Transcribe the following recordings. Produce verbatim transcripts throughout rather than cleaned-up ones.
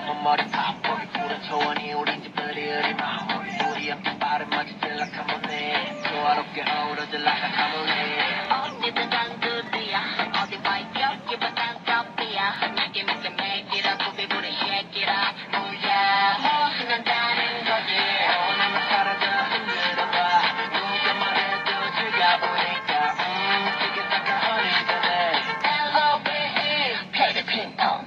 검은 머리 팝버리 푸른 초원이 우린 집들이 흐리마 우리 옆에 빠른 멋지 들락하모네 조화롭게 어우러질 라카카모네 어디든 단둘이야 어디 와 여기보단 덤비야 내게 믿게 make it up 부비 부리 shake it up 뭐야 뭐 신난다는 거지 오늘만 사라져 힘들어봐 누가 말해도 즐겨보니까 음 티켓타카 허니가네 엘오브이 play the ping pong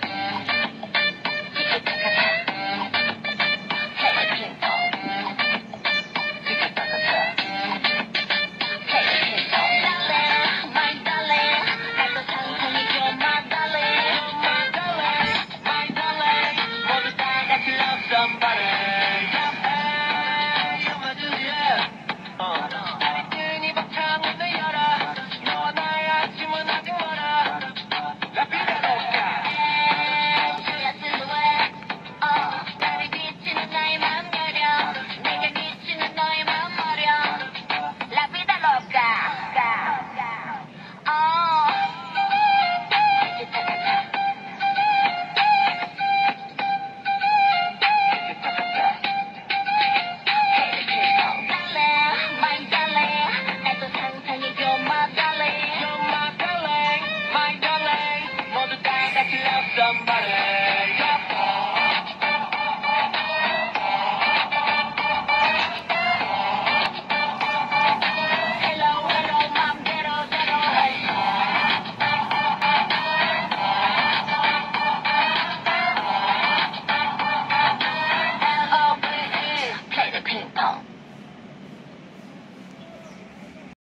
somebody